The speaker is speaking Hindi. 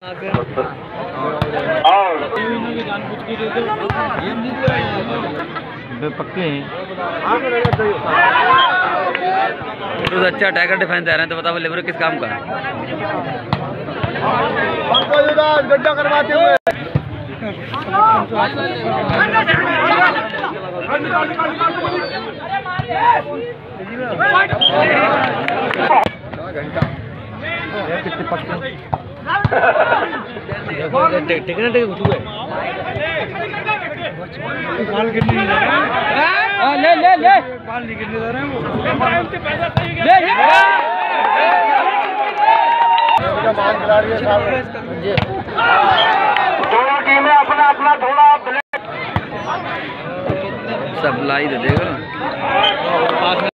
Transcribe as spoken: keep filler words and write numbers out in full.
पक्के हैं तो अच्छा टाइगर डिफेंस आ रहे हैं तो बताओ लेबर किस काम का है? गड्ढा करवाते हुए टिकने टिक उठू है बाल गिरने नहीं दे रहे हां ले ले ले बाल नहीं गिरने दे रहे हैं वो ले ये मान गिरा रही है साहब दोनों टीमें अपना अपना थोड़ा सप्लाई दे देगा।